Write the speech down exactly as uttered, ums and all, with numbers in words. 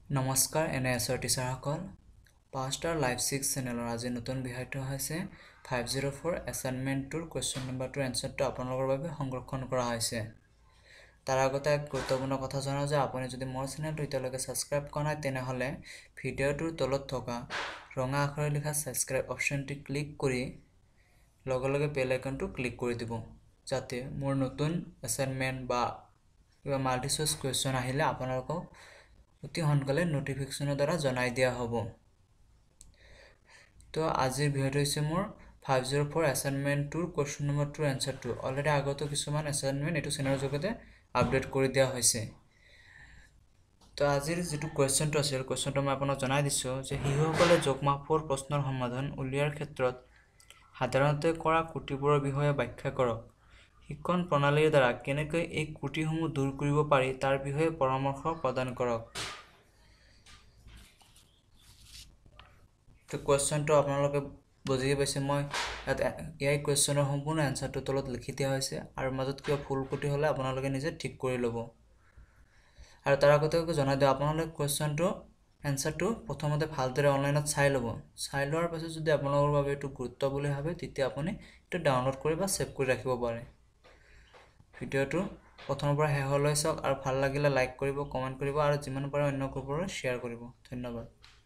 নমস্কাৰ N S R টিচাৰসকল পাষ্টাৰ লাইভ ছিক্স চেনেলৰ আজি নতুন বিষয়টো হৈছে ফাইভ জিৰ' ফ'ৰ এছাইনমেণ্টটোৰ কুৱেশ্যন নম্বৰটোৰ এনচাৰটো আপোনালোকৰ বাবে সংৰক্ষণ কৰা হৈছে তাৰ আগতে এক গুৰুত্বপূৰ্ণ কথা জনাওঁ যে আপুনি যদি মোৰ চেনেলটো এতিয়ালৈকে ছাবস্ক্ৰাইব কৰা নাই তেনেহ'লে ভিডিঅ'টোৰ তলত থকা ৰঙা আখৰে লিখা ছাবস্ক্ৰাইব অপশ্যনটি ক্লিক কৰি লগে লগে বেল আইকনটো ক্লিক কৰি দিব যাতে মোৰ নতুন এছাইনমেণ্ট বা কিবা মাল্টি চইচ কুৱেশ্যন আহিলে আপোনালোকক অতি সোনকালে নোটিফিকেশ্যনৰ দ্বাৰা জনাই দিয়া হ'ব তো আজিৰ ভিডিঅ'টো হৈছে মোৰ ফাইভ জিৰ' ফ'ৰ এছাইনমেণ্টটোৰ কুৱেশ্যন নম্বৰটোৰ এনচাৰটো অলৰেডি আগতো কিছুমান এছাইনমেণ্ট এইটো চেনেলৰ যোগেতে আপডেট কৰি দিয়া হৈছে তো আজিৰ যিটো কুৱেশ্যনটো আছিল কুৱেশ্যনটো মই আপোনাক জনাই দিছোঁ যে শিশুসকলে যোগমাফৰ প্ৰশ্নৰ সমাধান উলিওৱাৰ ক্ষেত্ৰত সাধাৰণতে কৰা ত্ৰুটিবোৰৰ বিষয়ে ব্যাখ্যা কৰক শিক্ষণ প্ৰণালীৰ দ্বাৰা কেনেকৈ এই ত্ৰুটিসমূহ দূৰ কৰিব পাৰি তাৰ বিষয়ে পৰামৰ্শ প্ৰদান কৰক তো কুৱেশ্যনটো আপোনালোকে বুজি পাইছে মই ইয়াত এই কুৱেশ্যনৰ সম্পূৰ্ণ এনচাৰটো তলত লিখি দিয়া হৈছে আৰু মাজত কিবা ভুল ত্ৰুটি হ'লে আপোনালোকে নিজে ঠিক কৰি ল'ব আৰু তাৰ আগতে জনাই দিওঁ আপোনালোকে কুৱেশ্যনটো এনচাৰটো প্ৰথমতে ভালদৰে অনলাইনত চাই ল'ব চাই লোৱাৰ পাছত যদি আপোনালোকৰ বাবে এইটো গুৰুত্ব বুলি ভাবে তেতিয়া আপুনি এইটো ডাউনলোড কৰি বা ছেভ কৰি ৰাখিব পাৰে ভিডিঅ'টো প্ৰথমৰ পৰা শেষলৈ চাওক আৰু ভাল লাগিলে লাইক কৰিব কমেণ্ট কৰিব আৰু যিমান পাৰে অন্য গ্ৰুপলৈ শ্বেয়াৰ কৰিব ধন্যবাদ